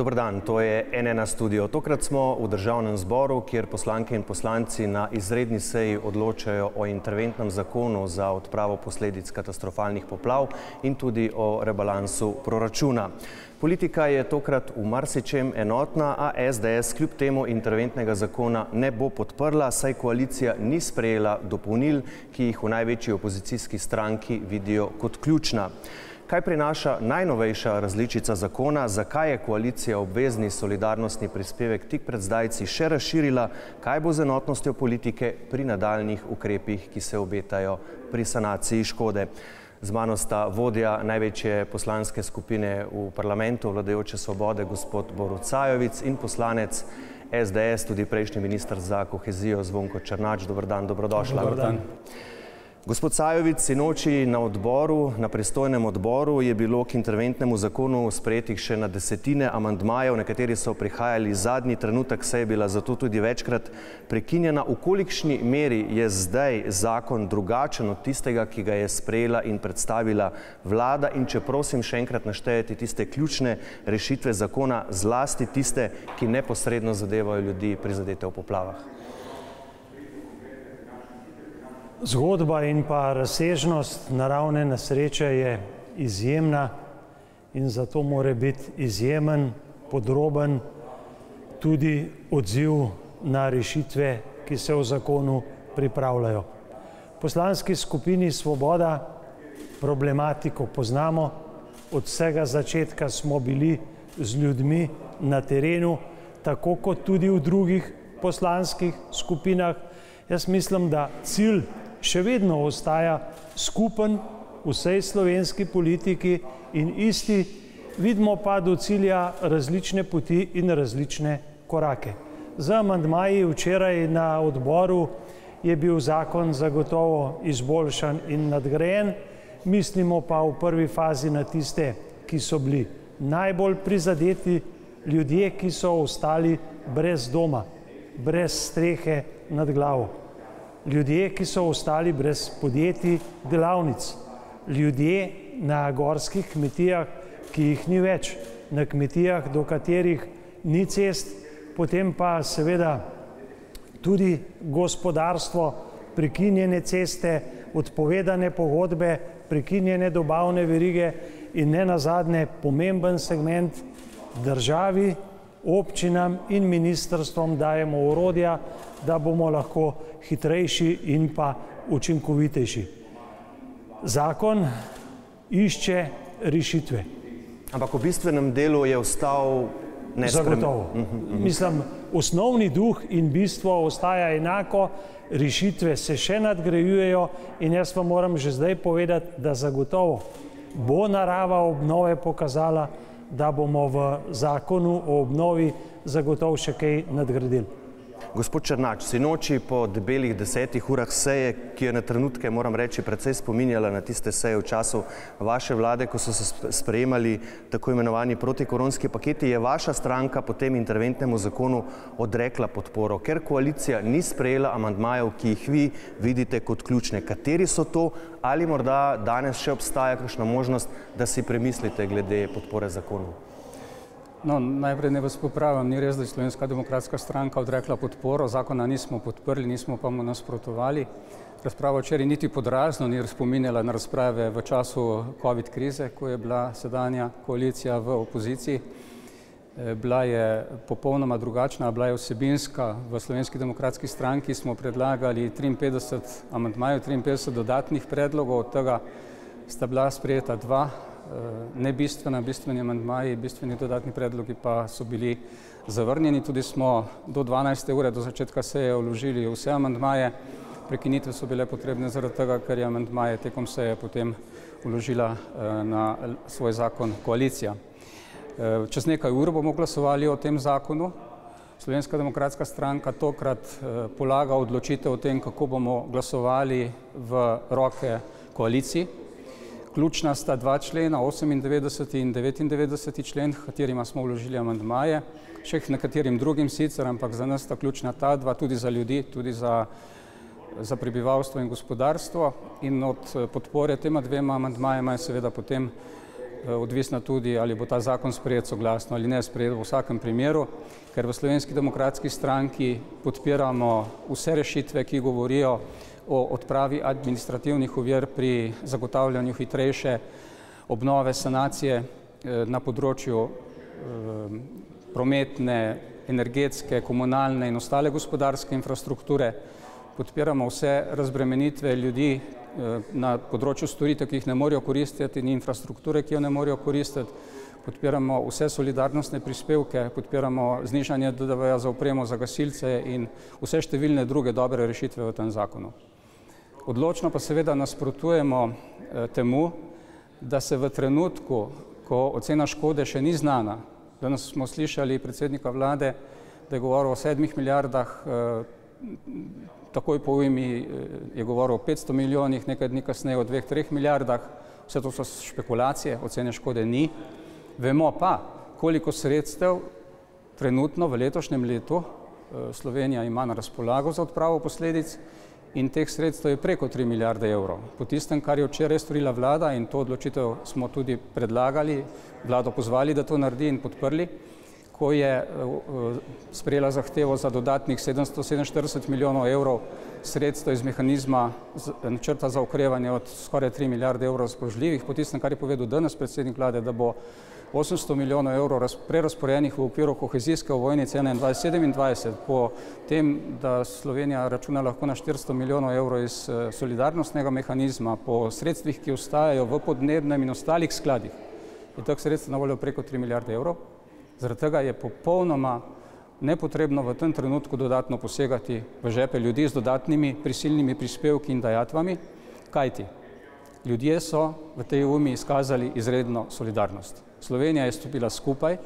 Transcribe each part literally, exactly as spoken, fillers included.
Dober dan, to je N ena studio. Tokrat smo v Državnem zboru, kjer poslanke in poslanci na izredni seji odločajo o interventnem zakonu za odpravo posledic katastrofalnih poplav in tudi o rebalansu proračuna. Politika je tokrat v marsičem enotna, a S D S kljub temu interventnega zakona ne bo podprla, saj koalicija ni sprejela dopolnil, ki jih v največji opozicijski stranki vidijo kot ključna. Kaj prinaša najnovejša različica zakona, zakaj je koalicija obvezni solidarnostni prispevek tik pred zdajci še razširila, kaj bo z enotnostjo politike pri nadaljnjih ukrepih, ki se obetajo pri sanaciji škode. Z mano sta vodja največje poslanske skupine v parlamentu, vladajoče Svobode, gospod Borut Sajovic, in poslanec S D S, tudi prejšnji minister za kohezijo, Zvonko Černač. Dober dan, dobrodošla. Dober dan. Gospod Sajovic, sinoči na odboru, na pristojnem odboru je bilo k interventnemu zakonu sprejetih še na desetine amandmajev, nekateri so prihajali zadnji trenutek, saj je bila zato tudi večkrat prekinjena. V kolikšni meri je zdaj zakon drugačen od tistega, ki ga je sprejela in predstavila vlada, in če prosim še enkrat naštejete tiste ključne rešitve zakona, zlasti tiste, ki neposredno zadevajo ljudi prizadete v poplavah? Zgodba in pa razsežnost naravne nesreče je izjemna in zato mora biti izjemen, podroben tudi odziv na rešitve, ki se v zakonu pripravljajo. V poslanski skupini Svoboda problematiko poznamo, od vsega začetka smo bili z ljudmi na terenu, tako kot tudi v drugih poslanskih skupinah. Jaz mislim, da cilj še vedno ostaja skupen vsej slovenski politiki in isti, vidimo pa do cilja različne poti in različne korake. Z amandmaji včeraj na odboru je bil zakon zagotovo izboljšan in nadgrajen, mislimo pa v prvi fazi na tiste, ki so bili najbolj prizadeti, ljudje, ki so ostali brez doma, brez strehe nad glavo. Ljudje, ki so ostali brez podjetij, delavnic, ljudje na gorskih kmetijah, ki jih ni več, na kmetijah, do katerih ni cest, potem pa seveda tudi gospodarstvo, prekinjene ceste, odpovedane pogodbe, prekinjene dobavne verige in ne nazadnje pomemben segment državi, občinam in ministrstvom dajemo orodja, da bomo lahko hitrejši in pa učinkovitejši. Zakon išče rešitve. Ampak v bistvenem delu je ostal nespremenjen. Zagotovo. Mislim, osnovni duh in bistvo ostaja enako, rešitve se še nadgrajujejo in jaz vam moram že zdaj povedati, da zagotovo bo narava obnove pokazala, da bomo v zakonu o obnovi zagotovo še kaj nadgradili. Gospod Černač, sinoči po debelih desetih urah seje, ki je na trenutke, moram reči, precej spominjala na tiste seje v času vaše vlade, ko so se sprejemali tako imenovani protikoronski paketi, je vaša stranka po tem interventnemu zakonu odrekla podporo, ker koalicija ni sprejela amandmajev, ki jih vi vidite kot ključne. Kateri so to, ali morda danes še obstaja kakšna možnost, da si premislite glede podpore zakonu? No, najprej ne vas popravim, ni res, da je Slovenska demokratska stranka odrekla podporo, zakona nismo podprli, nismo pa mu nasprotovali. Razprava včeraj niti podrazno ni spominjala na razprave v času covid krize, ko je bila sedanja koalicija v opoziciji. Bila je popolnoma drugačna, bila je vsebinska. V Slovenski demokratski stranki smo predlagali triinpetdeset amandmajev, triinpetdeset dodatnih predlogov, od tega sta bila sprejeta dva, ne bistvena, bistveni amandmaji, bistveni dodatni predlogi pa so bili zavrnjeni. Tudi smo do dvanajste ure do začetka seje vložili vse amandmaje. Prekinitve so bile potrebne zaradi tega, ker je amandmaje tekom seje potem vložila na svoj zakon koalicija. Čez nekaj ur bomo glasovali o tem zakonu. Slovenska demokratska stranka tokrat polaga odločitev o tem, kako bomo glasovali, v roke koaliciji. Ključna sta dva člena, osemindevetdeseti in devetindevetdeseti člen, katerima smo vložili amandmaje, še nekaterim drugim sicer, ampak za nas sta ključna ta dva, tudi za ljudi, tudi za, za prebivalstvo in gospodarstvo. In od podpore tema dvema amandmajema je seveda potem odvisna tudi, ali bo ta zakon sprejet soglasno ali ne sprejet v vsakem primeru, ker v Slovenski demokratski stranki podpiramo vse rešitve, ki govorijo o odpravi administrativnih ovir pri zagotavljanju hitrejše obnove, sanacije na področju prometne, energetske, komunalne in ostale gospodarske infrastrukture. Podpiramo vse razbremenitve ljudi na področju storitev, ki jih ne morejo koristiti, in infrastrukture, ki jo ne morejo koristiti. Podpiramo vse solidarnostne prispevke, podpiramo znižanje D D V-ja za opremo za gasilce in vse številne druge dobre rešitve v tem zakonu. Odločno pa seveda nasprotujemo temu, da se v trenutku, ko ocena škode še ni znana, danes smo slišali predsednika vlade, da je govoril o sedmih milijardah, takoj po ujmi je govoril o petsto milijonih, nekaj dni kasneje o dveh, treh milijardah, vse to so špekulacije, ocene škode ni. Vemo pa, koliko sredstev trenutno v letošnjem letu Slovenija ima na razpolago za odpravo posledic in teh sredstev je preko tri milijarde evrov. Po tistem, kar je včeraj storila vlada, in to odločitev smo tudi predlagali, vlado pozvali, da to naredi in podprli, ko je sprejela zahtevo za dodatnih sedemsto sedeminštirideset milijonov evrov sredstev iz mehanizma načrta za okrevanje od skoraj tri milijarde evrov razpoložljivih, po tistem, kar je povedal danes predsednik vlade, da bo osemsto milijonov evrov prerazporejenih v okviru kohezijske ovojnice enaindvajset sedemindvajset, po tem, da Slovenija računa lahko na štiristo milijonov evrov iz solidarnostnega mehanizma, po sredstvih, ki ostajajo v podnebnem in ostalih skladih, je teh sredstev na voljo preko tri milijarde evrov. Zaradi tega je popolnoma nepotrebno v tem trenutku dodatno posegati v žepe ljudi z dodatnimi prisilnimi prispevki in dajatvami, kajti ljudje so v tej ujmi izkazali izredno solidarnost. Slovenija je stopila skupaj,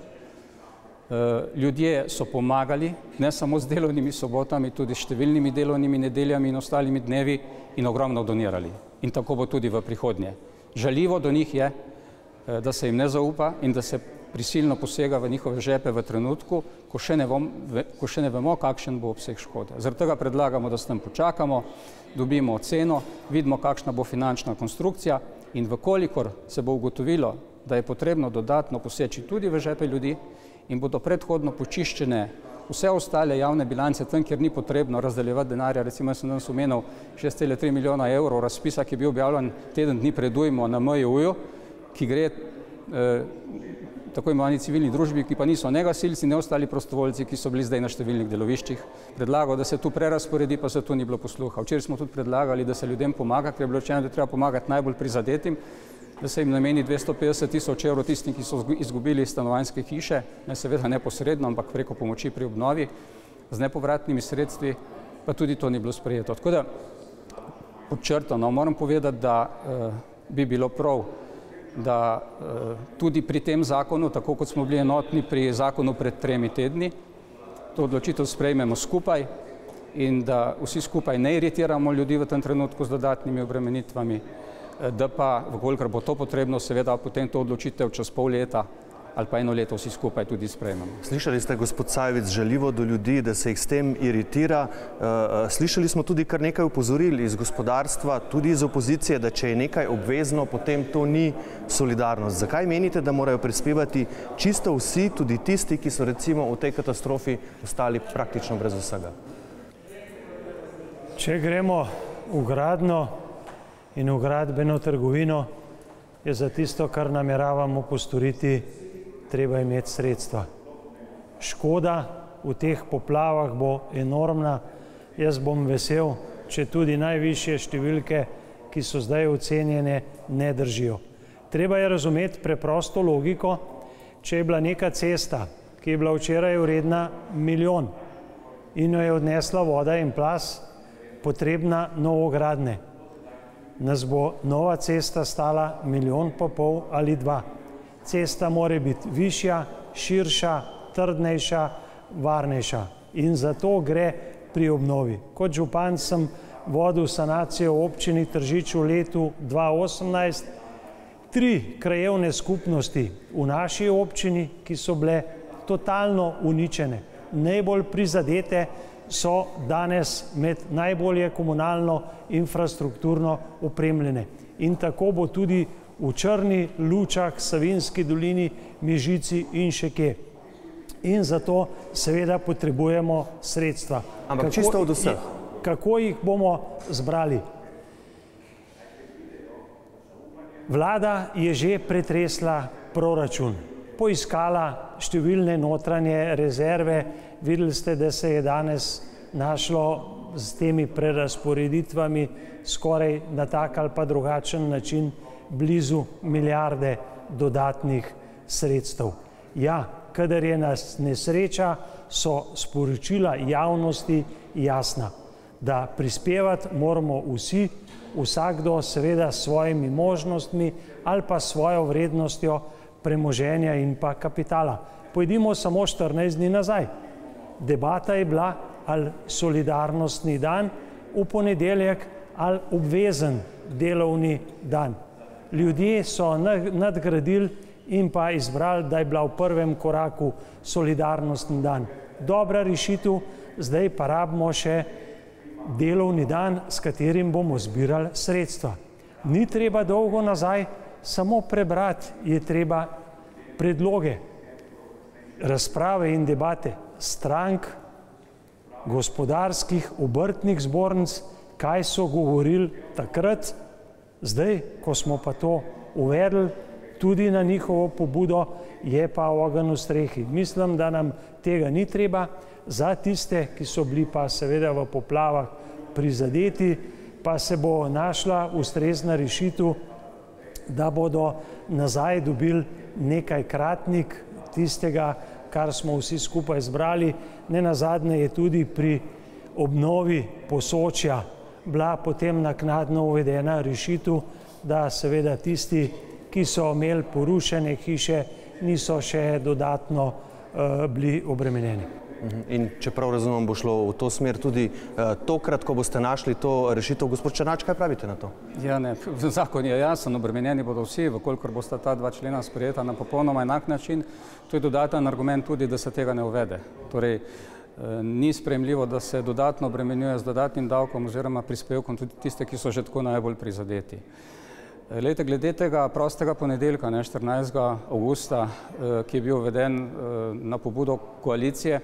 ljudje so pomagali, ne samo z delovnimi sobotami, tudi s številnimi delovnimi nedeljami in ostalimi dnevi in ogromno donirali. In tako bo tudi v prihodnje. Žaljivo do njih je, da se jim ne zaupa in da se prisilno posega v njihove žepe v trenutku, ko še ne, vom, ko še ne vemo, kakšen bo obseg škode. Zaradi tega predlagamo, da s tem počakamo, dobimo oceno, vidimo, kakšna bo finančna konstrukcija in vkolikor se bo ugotovilo, da je potrebno dodatno poseči tudi v žepe ljudi in bodo predhodno počiščene vse ostale javne bilance tam, kjer ni potrebno razdeljevati denarja, recimo jaz sem danes omenil šest cela tri milijona evrov razpisa, ki je bil objavljen teden dni pred ujmo na M J U-ju, ki gre eh, tako imenovani civilni družbi, ki pa niso ne gasilci, ne ostali prostovoljci, ki so bili zdaj na številnih deloviščih. Predlagal, da se tu prerasporedi, pa se tu ni bilo posluha. Včeraj smo tudi predlagali, da se ljudem pomaga, ker je bilo rečeno, da je treba pomagati najbolj prizadetim, da se jim nameni dvesto petdeset tisoč evrov tistim, ki so izgubili stanovanjske hiše, ne seveda neposredno, ampak preko pomoči pri obnovi z nepovratnimi sredstvi, pa tudi to ni bilo sprejeto. Tako da podčrtano moram povedati, da eh, bi bilo prav, da eh, tudi pri tem zakonu, tako kot smo bili enotni pri zakonu pred tremi tedni, to odločitev sprejmemo skupaj in da vsi skupaj ne iritiramo ljudi v tem trenutku z dodatnimi obremenitvami, da pa, vkolikor bo to potrebno, seveda potem to odločitev čez pol leta ali pa eno leto vsi skupaj tudi sprejmemo. Slišali ste, gospod Sajovic, žaljivo do ljudi, da se jih s tem iritira. Slišali smo tudi kar nekaj opozoril iz gospodarstva, tudi iz opozicije, da če je nekaj obvezno, potem to ni solidarnost. Zakaj menite, da morajo prispevati čisto vsi, tudi tisti, ki so recimo v tej katastrofi ostali praktično brez vsega? Če gremo v gradnjo in v gradbeno trgovino, je za tisto, kar nameravamo postoriti, treba imeti sredstva. Škoda v teh poplavah bo enormna. Jaz bom vesel, če tudi najvišje številke, ki so zdaj ocenjene, ne držijo. Treba je razumeti preprosto logiko, če je bila neka cesta, ki je bila včeraj vredna milijon in jo je odnesla voda in plaz, potrebna novogradnje. Nas bo nova cesta stala milijon pa pol ali dva. Cesta mora biti višja, širša, trdnejša, varnejša. In zato gre pri obnovi. Kot župan sem vodil sanacijo v občini Tržič v letu dva osemnajst. Tri krajevne skupnosti v naši občini, ki so bile totalno uničene, najbolj prizadete, so danes med najbolje komunalno infrastrukturno opremljene. In tako bo tudi v Črni, Lučah, Savinjski dolini, Mežici in še kje. In zato seveda potrebujemo sredstva. Ampak čisto od vseh. Kako jih bomo zbrali? Vlada je že pretresla proračun, poiskala številne notranje rezerve. Videli ste, da se je danes našlo s temi prerazporeditvami skoraj na tak ali pa drugačen način blizu milijarde dodatnih sredstev. Ja, kadar je nas nesreča, so sporočila javnosti jasna, da prispevati moramo vsi, vsakdo seveda s svojimi možnostmi ali pa svojo vrednostjo premoženja in pa kapitala. Pojdimo samo štirinajst dni nazaj. Debata je bila, ali solidarnostni dan v ponedeljek ali obvezen delovni dan. Ljudje so nadgradili in pa izbrali, da je bila v prvem koraku solidarnostni dan. Dobra rešitev, zdaj pa rabimo še delovni dan, s katerim bomo zbirali sredstva. Ni treba dolgo nazaj, samo prebrati je treba predloge, razprave in debate strank, gospodarskih, obrtnih zbornic, kaj so govorili takrat, zdaj, ko smo pa to uvedli, tudi na njihovo pobudo, je pa ogenj v strehi. Mislim, da nam tega ni treba. Za tiste, ki so bili pa seveda v poplavah prizadeti, pa se bo našla ustrezna rešitev, da bodo nazaj dobili nekajkratnik tistega, kar smo vsi skupaj zbrali. Nenazadnje je tudi pri obnovi Posočja bila potem naknadno uvedena rešitev, da seveda tisti, ki so imeli porušene hiše, niso še dodatno uh, bili obremenjeni. In čeprav razumem, bo šlo v to smer tudi uh, tokrat, ko boste našli to rešitev. Gospod Černač, kaj pravite na to? Ja, ne, zakon je jasen, obremenjeni bodo vsi, vkolikor bosta ta dva člena sprejeta na popolnoma enak način. To je dodaten argument tudi, da se tega ne uvede. Torej, ni sprejemljivo, da se dodatno obremenjuje z dodatnim davkom oziroma prispevkom tudi tiste, ki so že tako najbolj prizadeti. Lejte, glede tega prostega ponedeljka, ne, štirinajstega avgusta, ki je bil uveden na pobudo koalicije,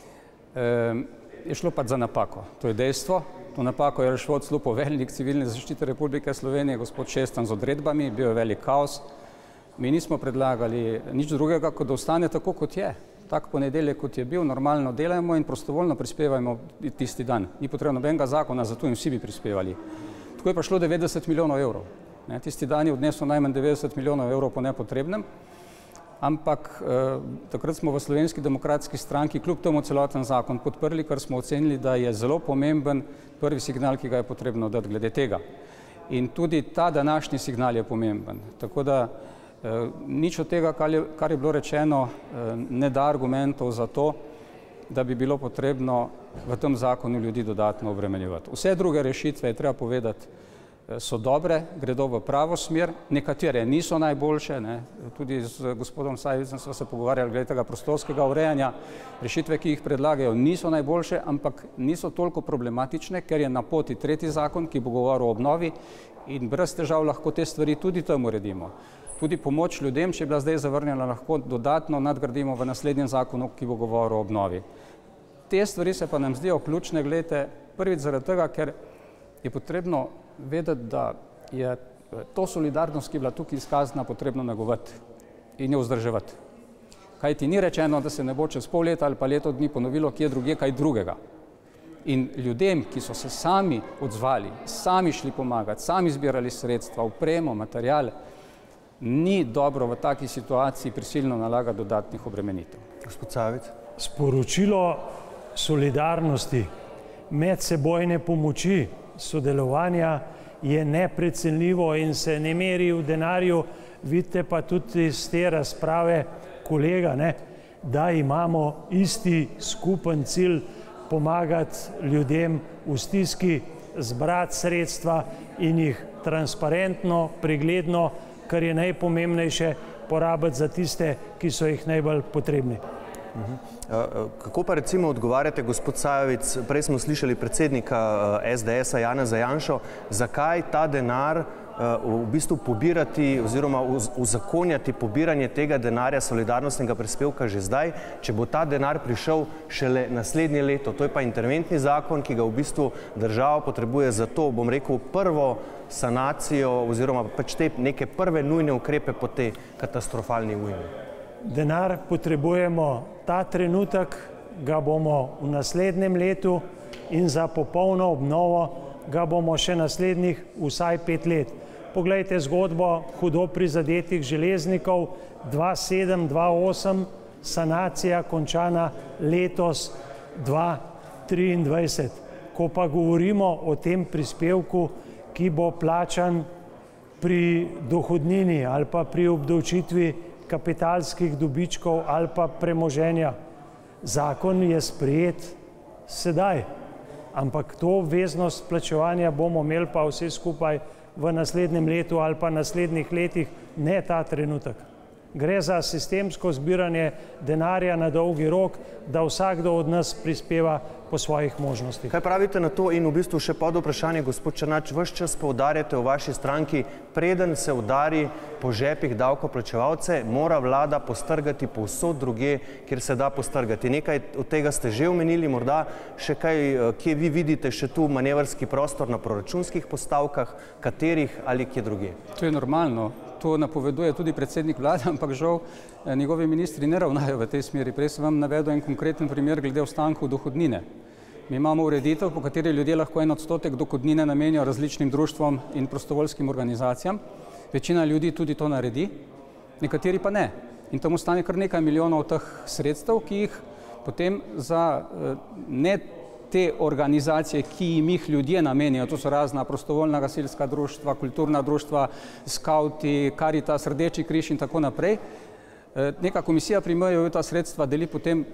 je šlo pač za napako. To je dejstvo. To napako je rešil celo poveljnik Civilne zaščite Republike Slovenije, gospod Šestan, z odredbami, bil je velik kaos. Mi nismo predlagali nič drugega, kot da ostane tako, kot je. Tak ponedeljek, kot je bil, normalno delajmo in prostovoljno prispevajmo tisti dan. Ni potrebno nobenega zakona, zato in vsi bi prispevali. Tako je pa šlo devetdeset milijonov evrov. Ne, tisti dan je odnesel najmanj devetdeset milijonov evrov po nepotrebnem, ampak eh, takrat smo v Slovenski demokratski stranki kljub temu celoten zakon podprli, ker smo ocenili, da je zelo pomemben prvi signal, ki ga je potrebno dati glede tega. In tudi ta današnji signal je pomemben. Tako da eh, nič od tega, kar je, kar je bilo rečeno, eh, ne da argumentov za to, da bi bilo potrebno v tem zakonu ljudi dodatno obremenjevati. Vse druge rešitve, je treba povedati, so dobre, gredo v pravo smer, nekatere niso najboljše, ne. Tudi z gospodom Sajovicem smo se pogovarjali glede tega prostorskega urejanja, rešitve, ki jih predlagajo, niso najboljše, ampak niso toliko problematične, ker je na poti tretji zakon, ki bo govoril o obnovi in brez težav lahko te stvari tudi tam uredimo. Tudi pomoč ljudem, če je bila zdaj zavrnjena, lahko dodatno nadgradimo v naslednjem zakonu, ki bo govoril o obnovi. Te stvari se pa nam zdijo ključne, gledajte, prvič zaradi tega, ker je potrebno vedeti, da je to solidarnost, ki je bila tukaj izkazana, potrebno negovati in jo vzdrževati. Kajti ni rečeno, da se ne bo čez pol leta ali pa leto dni ponovilo, kje drugje kaj drugega. In ljudem, ki so se sami odzvali, sami šli pomagati, sami zbirali sredstva, opremo, materiale, ni dobro v taki situaciji prisilno nalagati dodatnih obremenitev. Gospod Sajovic. Sporočilo solidarnosti, medsebojne pomoči, sodelovanja je neprecenljivo in se ne meri v denarju. Vidite pa tudi iz te razprave kolega, ne, da imamo isti skupen cilj pomagati ljudem v stiski, zbrati sredstva in jih transparentno, pregledno, kar je najpomembnejše, porabiti za tiste, ki so jih najbolj potrebni. Kako pa recimo odgovarjate, gospod Sajovic, prej smo slišali predsednika S D S-a Janeza Janšo, zakaj ta denar v bistvu pobirati oziroma uzakonjati pobiranje tega denarja solidarnostnega prispevka že zdaj, če bo ta denar prišel šele naslednje leto. To je pa interventni zakon, ki ga v bistvu država potrebuje za to, bom rekel, prvo sanacijo oziroma pač te neke prve nujne ukrepe po tej katastrofalni ujmi. Denar potrebujemo ta trenutek, ga bomo v naslednjem letu in za popolno obnovo ga bomo še naslednjih vsaj pet let. Poglejte zgodbo hudo prizadetih železnikov dva sedem dva osem, sanacija končana letos dva triindvajset. Ko pa govorimo o tem prispevku, ki bo plačan pri dohodnini ali pa pri obdavčitvi kapitalskih dobičkov ali pa premoženja, zakon je sprejet sedaj, ampak to obveznost plačevanja bomo imeli pa vse skupaj v naslednjem letu ali pa naslednjih letih, ne ta trenutek. Gre za sistemsko zbiranje denarja na dolgi rok, da vsakdo od nas prispeva po svojih možnostih. Kaj pravite na to in v bistvu še pod vprašanje, gospod Černač, ves čas poudarjate v vaši stranki, preden se udari po žepih davkoplačevalce, mora vlada postrgati povsod drugje, kjer se da postrgati. Nekaj od tega ste že omenili, morda še kaj, kje vi vidite še tu manevrski prostor na proračunskih postavkah, katerih ali kje drugje? To je normalno. To napoveduje tudi predsednik vlade, ampak žal njegovi ministri ne ravnajo v tej smeri. Prej sem vam navedel en konkreten primer glede ostankov dohodnine. Mi imamo ureditev, po kateri ljudje lahko en odstotek dohodnine namenijo različnim društvom in prostovoljskim organizacijam. Večina ljudi tudi to naredi, nekateri pa ne. In tam ostane kar nekaj milijonov teh sredstev, ki jih potem za ne te organizacije, ki jim jih ljudje namenijo, to so razna prostovoljna gasilska društva, kulturna društva, skauti, Karitas, Rdeči križ in tako naprej. Neka komisija pri M J U ta sredstva deli potem,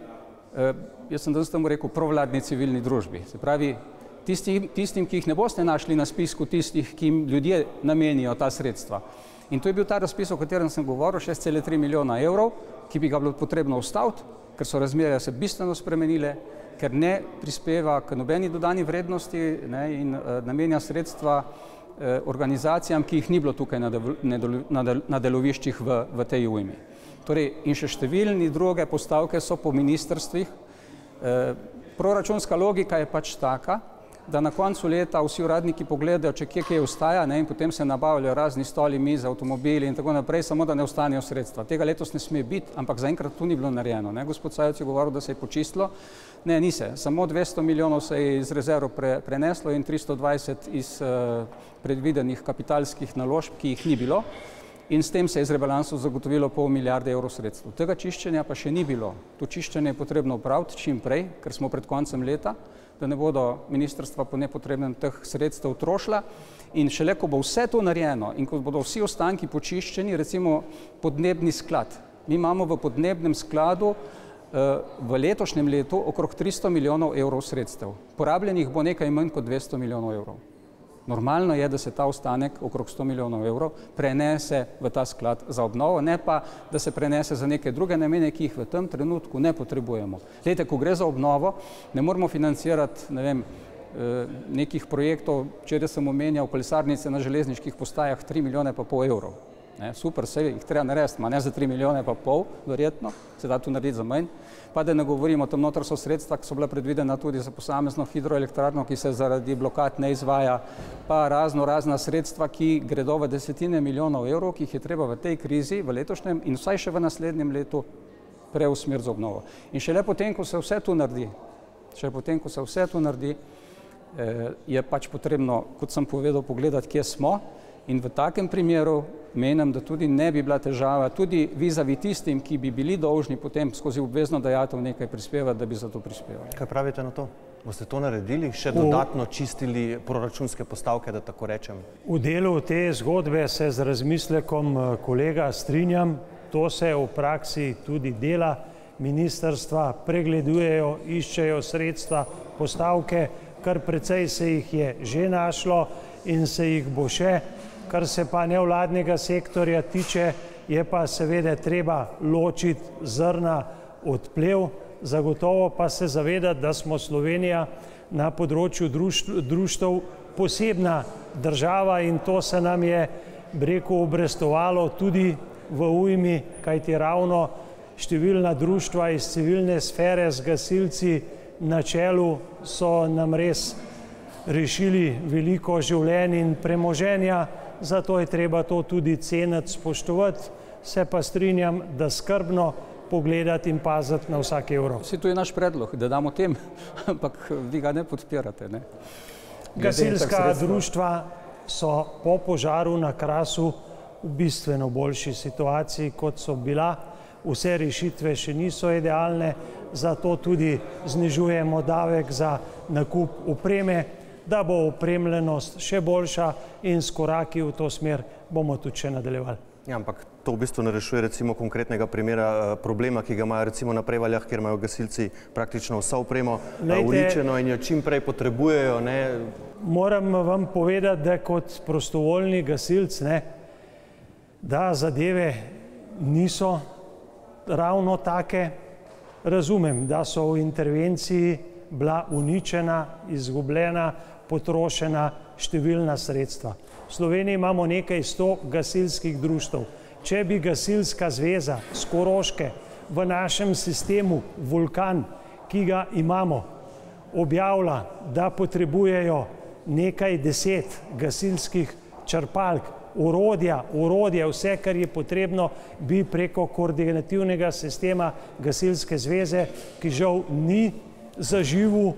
jaz sem danes temu rekel, provladni civilni družbi. Se pravi, tistim, tistim, ki jih ne boste našli na spisku tistih, ki jim ljudje namenijo ta sredstva. In to je bil ta razpis, o katerem sem govoril, šest celih tri milijona evrov, ki bi ga bilo potrebno ustaviti, ker so razmere se bistveno spremenile, ker ne prispeva k nobeni dodani vrednosti, ne, in uh, namenja sredstva uh, organizacijam, ki jih ni bilo tukaj na, del, na, del, na deloviščih v, v tej ujmi. Torej, in še številni druge postavke so po ministrstvih. Uh, proračunska logika je pač taka, da na koncu leta vsi uradniki pogledajo, če kje kje ostaja, ne, in potem se nabavljajo razni stoli, mize, avtomobili in tako naprej, samo da ne ostanejo sredstva. Tega letos ne sme biti, ampak zaenkrat tu ni bilo narejeno. Ne. Gospod Sajovic je govoril, da se je počistilo. Ne, ni se. Samo dvesto milijonov se je iz rezerv pre, preneslo in tristo dvajset iz uh, predvidenih kapitalskih naložb, ki jih ni bilo. In s tem se je iz rebalansu zagotovilo pol milijarde evrov sredstev. Tega čiščenja pa še ni bilo. To čiščenje je potrebno opraviti čim prej, ker smo pred koncem leta, da ne bodo ministrstva po nepotrebnem teh sredstev trošila. In šele, ko bo vse to narejeno in ko bodo vsi ostanki počiščeni, recimo podnebni sklad. Mi imamo v podnebnem skladu v letošnjem letu okrog tristo milijonov evrov sredstev. Porabljenih bo nekaj manj kot dvesto milijonov evrov. Normalno je, da se ta ostanek okrog sto milijonov evrov prenese v ta sklad za obnovo, ne pa, da se prenese za neke druge namene, ki jih v tem trenutku ne potrebujemo. Glejte, ko gre za obnovo, ne moramo financirati, ne vem, nekih projektov, včeraj sem omenjal kolesarnice na železniških postajah, tri milijone pa pol evrov. Ne, super, se jih treba narediti, ma ne za tri milijone pa pol, verjetno, se da tu narediti za manj. Pa da ne govorimo, tam noter so sredstva, ki so bila predvidena tudi za posamezno hidroelektrarno, ki se zaradi blokad ne izvaja, pa razno razna sredstva, ki gredo v desetine milijonov evrov, ki jih je treba v tej krizi, v letošnjem in vsaj še v naslednjem letu preusmeriti za obnovo. In šele potem, ko se vse tu naredi, šele potem, ko se vse tu naredi, je pač potrebno, kot sem povedal, pogledati, kje smo. In v takem primeru menim, da tudi ne bi bila težava, tudi vizavi tistim, ki bi bili dolžni potem skozi obvezno dajatev nekaj prispevati, da bi za to prispevali. Kaj pravite na to? Boste to naredili? Še dodatno čistili proračunske postavke, da tako rečem? V delu te zgodbe se z razmislekom kolega strinjam. To se v praksi tudi dela. Ministrstva pregledujejo, iščejo sredstva, postavke, kar precej se jih je že našlo in se jih bo še. Kar se pa nevladnega sektorja tiče, je pa seveda treba ločiti zrna odplev. Zagotovo pa se zavedati, da smo Slovenija na področju društev posebna država in to se nam je, bi rekel, obrestovalo tudi v ujmi, kajti ravno številna društva iz civilne sfere z gasilci na čelu so nam res rešili veliko življenj in premoženja, zato je treba to tudi ceniti, spoštovati, se pa strinjam, da skrbno pogledati in paziti na vsak evro. Vsi to je naš predlog, da damo tem, ampak vi ga ne podpirate, ne? Gasilska društva so po požaru na Krasu v bistveno boljši situaciji, kot so bila. Vse rešitve še niso idealne, zato tudi znižujemo davek za nakup opreme, da bo opremljenost še boljša in s koraki v to smer bomo tudi še nadaljevali. Ja, ampak to v bistvu ne rešuje recimo konkretnega primera problema, ki ga imajo recimo na Prevaljah, kjer imajo gasilci praktično vso opremo uničeno in jo čim prej potrebujejo, ne? Moram vam povedati, da kot prostovoljni gasilc, ne, da zadeve niso ravno take. Razumem, da so v intervenciji bila uničena, izgubljena, potrošena številna sredstva. V Sloveniji imamo nekaj sto gasilskih društev. Če bi Gasilska zveza s Koroške v našem sistemu Vulkan, ki ga imamo, objavila, da potrebujejo nekaj deset gasilskih črpalk, orodja, orodje, vse, kar je potrebno, bi preko koordinativnega sistema Gasilske zveze, ki žal ni zaživel,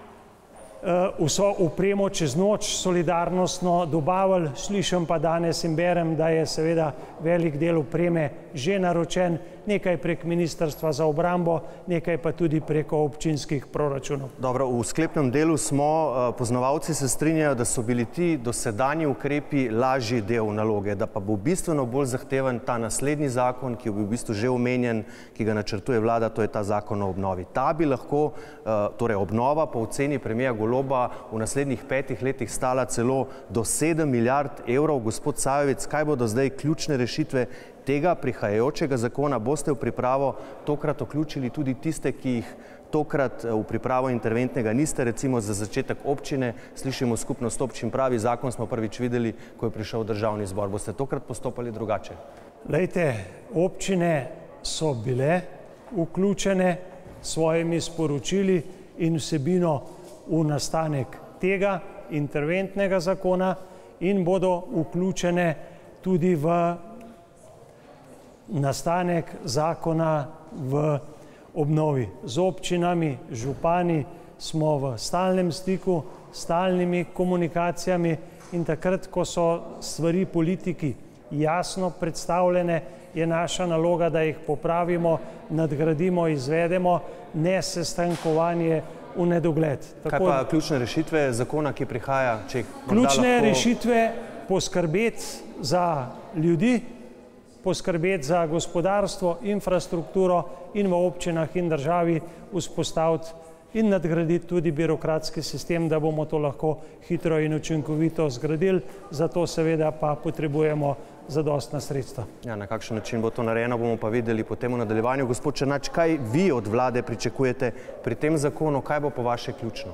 vso opremo čez noč solidarnostno dobavili. Slišim pa danes in berem, da je seveda velik del opreme že naročen, nekaj prek Ministrstva za obrambo, nekaj pa tudi preko občinskih proračunov. Dobro, v sklepnem delu smo, poznavalci se strinjajo, da so bili ti dosedanji ukrepi lažji del naloge, da pa bo bistveno bolj zahteven ta naslednji zakon, ki je v bistvu že omenjen, ki ga načrtuje vlada, to je ta zakon o obnovi. Ta bi lahko, torej obnova po oceni premierja Goloba v naslednjih petih letih stala celo do sedem milijard evrov. Gospod Sajovic, kaj bodo zdaj ključne rešitve tega prihajajočega zakona? Boste v pripravo tokrat vključili tudi tiste, ki jih tokrat v pripravo interventnega niste, recimo za začetek občine? Slišimo skupnost občin pravi, zakon smo prvič videli, ko je prišel v državni zbor. Boste tokrat postopali drugače? Glejte, občine so bile vključene s svojimi sporočili in vsebino v nastanek tega interventnega zakona in bodo vključene tudi v nastanek zakona v obnovi. Z občinami, župani smo v stalnem stiku, stalnimi komunikacijami in takrat, ko so stvari politiki jasno predstavljene, je naša naloga, da jih popravimo, nadgradimo, izvedemo, ne sestankovanje v nedogled. Kaj pa ključne rešitve zakona, ki prihaja? Ključne rešitve poskrbeti za ljudi, poskrbeti za gospodarstvo, infrastrukturo in v občinah in državi vzpostaviti in nadgraditi tudi birokratski sistem, da bomo to lahko hitro in učinkovito zgradili. Zato seveda pa potrebujemo zadostna sredstva. Ja, na kakšen način bo to narejeno, bomo pa videli potem v nadaljevanju. Gospod Černač, kaj vi od vlade pričakujete pri tem zakonu? Kaj bo po vaše ključno?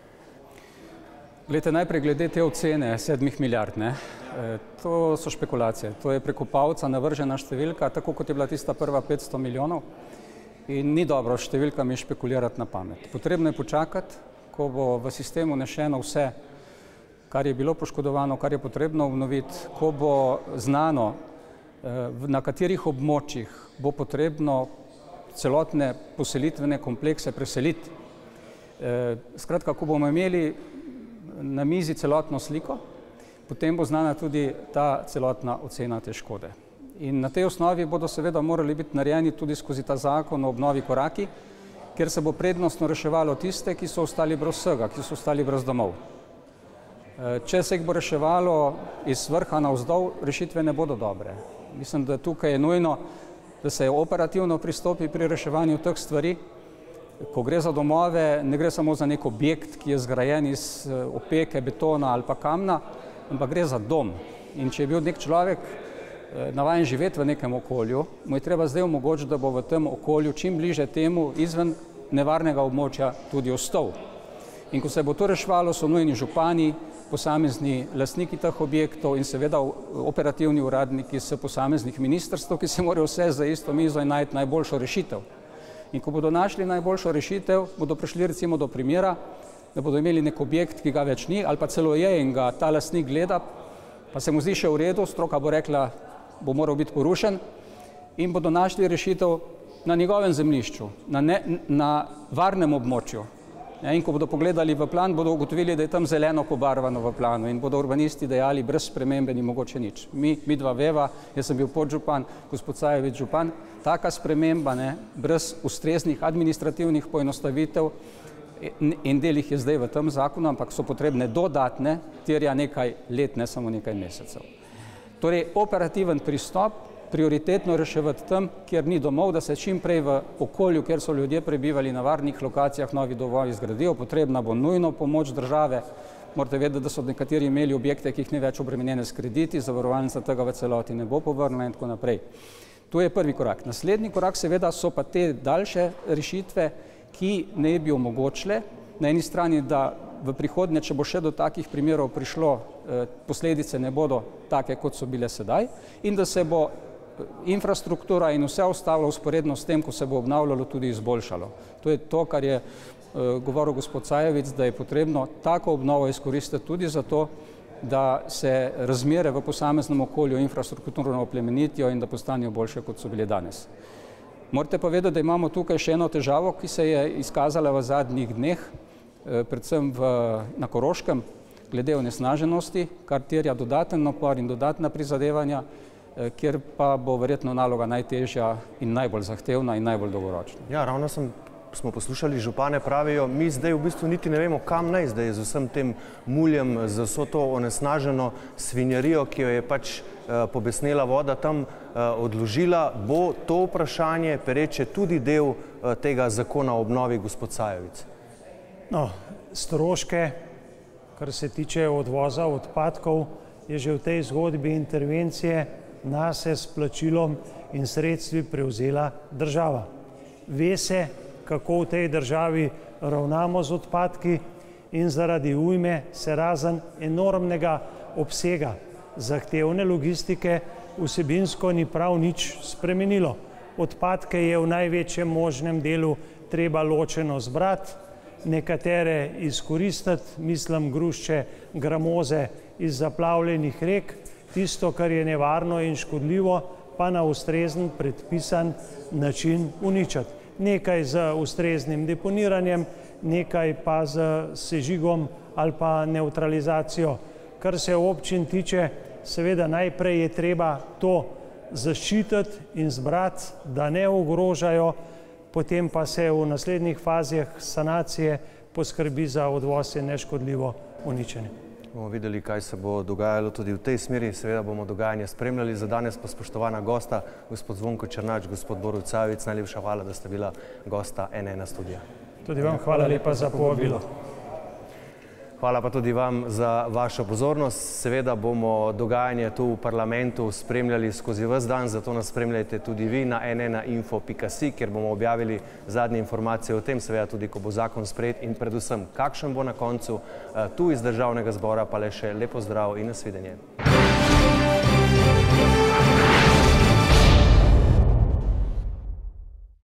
Glejte, najprej glede te ocene sedmih milijard, ne? To so špekulacije. To je preko palca navržena številka, tako kot je bila tista prva petsto milijonov. In ni dobro s številkami špekulirati na pamet. Potrebno je počakati, ko bo v sistemu nešeno vse, kar je bilo poškodovano, kar je potrebno obnoviti, ko bo znano, na katerih območjih bo potrebno celotne poselitvene komplekse preseliti. Skratka, ko bomo imeli na mizi celotno sliko, potem bo znana tudi ta celotna ocena te škode. In na tej osnovi bodo seveda morali biti narejeni tudi skozi ta zakon o obnovi koraki, kjer se bo prednostno reševalo tiste, ki so ostali brez vsega, ki so ostali brez domov. Če se jih bo reševalo iz vrha navzdol, rešitve ne bodo dobre. Mislim, da tukaj je nujno, da se operativno pristopi pri reševanju teh stvari. Ko gre za domove, ne gre samo za nek objekt, ki je zgrajen iz opeke, betona ali pa kamna, ampak gre za dom. In če je bil nek človek navajen živeti v nekem okolju, mu je treba zdaj omogočiti, da bo v tem okolju čim bliže temu izven nevarnega območja tudi ostal. In ko se bo to reševalo, so nujni župani, posamezni lastniki teh objektov in seveda operativni uradniki s posameznih ministrstev, ki se morajo vse za isto mizo in najti najboljšo rešitev. In ko bodo našli najboljšo rešitev, bodo prišli recimo do primera, da bodo imeli nek objekt, ki ga več ni, ali pa celo je in ga ta lastnik gleda, pa se mu zdi še v redu, stroka bo rekla, bo moral biti porušen, in bodo našli rešitev na njegovem zemljišču, na, ne, na varnem območju. In ko bodo pogledali v plan, bodo ugotovili, da je tam zeleno pobarvano v planu in bodo urbanisti dejali, brez spremembe ni mogoče nič. Mi, mi dva veva, jaz sem bil podžupan, gospod Sajovic župan, taka sprememba, ne, brez ustreznih administrativnih poenostavitev, en del jih je zdaj v tem zakonu, ampak so potrebne dodatne, terja nekaj let, ne samo nekaj mesecev. Torej, operativen pristop, prioritetno reševati tam, kjer ni domov, da se čim prej v okolju, kjer so ljudje prebivali na varnih lokacijah, novi domovi zgradijo. Potrebna bo nujno pomoč države. Morate vedeti, da so nekateri imeli objekte, ki jih ni več obremenjene s krediti, zavarovalnica tega v celoti ne bo povrnila in tako naprej. To je prvi korak. Naslednji korak seveda so pa te daljše rešitve, ki ne bi omogočile na eni strani, da v prihodnje, če bo še do takih primerov prišlo, posledice ne bodo take, kot so bile sedaj, in da se bo infrastruktura in vse ostalo usporedno s tem, ko se bo obnavljalo, tudi izboljšalo. To je to, kar je govoril gospod Sajovic, da je potrebno tako obnovo izkoristiti tudi za to, da se razmere v posameznem okolju infrastrukturno oplemenitijo in da postanejo boljše, kot so bile danes. Morate pa vedeti, da imamo tukaj še eno težavo, ki se je izkazala v zadnjih dneh, predvsem v, na Koroškem, glede onesnaženosti, kar terja dodaten napor in dodatna prizadevanja, kjer pa bo verjetno naloga najtežja in najbolj zahtevna in najbolj dolgoročna. Ja, ravno sem, smo poslušali, župane pravijo, mi zdaj v bistvu niti ne vemo, kam naj zdaj z vsem tem muljem, z vso to onesnaženo svinjarijo, ki jo je pač uh, pobesnela voda tam uh, odložila. Bo to vprašanje pereče tudi del uh, tega zakona o obnovi, gospod Sajovic? No, stroške, kar se tiče odvoza odpadkov, je že v tej zgodbi intervencije nase s plačilom in sredstvi prevzela država. Ve se, kako v tej državi ravnamo z odpadki in zaradi ujme se razen enormnega obsega zahtevne logistike vsebinsko ni prav nič spremenilo. Odpadke je v največjem možnem delu treba ločeno zbrati, nekatere izkoristiti, mislim grušče, gramoze iz zaplavljenih rek, tisto, kar je nevarno in škodljivo, pa na ustrezen, predpisan način uničiti. Nekaj z ustreznim deponiranjem, nekaj pa z sežigom ali pa neutralizacijo. Kar se občin tiče, seveda najprej je treba to zaščititi in zbrati, da ne ogrožajo, potem pa se v naslednjih fazah sanacije poskrbi za odvoz in neškodljivo uničenje. Bomo videli, kaj se bo dogajalo tudi v tej smeri. Seveda bomo dogajanje spremljali. Za danes pa spoštovana gosta, gospod Zvonko Černač, gospod Borut Sajovic, najlepša hvala, da ste bila gosta N ena studija. Tudi vam hvala lepa za povabilo. Hvala pa tudi vam za vašo pozornost. Seveda bomo dogajanje tu v parlamentu spremljali skozi ves dan, zato nas spremljajte tudi vi na en ena info pika si, kjer bomo objavili zadnje informacije o tem, seveda tudi, ko bo zakon sprejet in predvsem, kakšen bo na koncu tu iz Državnega zbora, pa le še lepo zdrav in nasvidenje.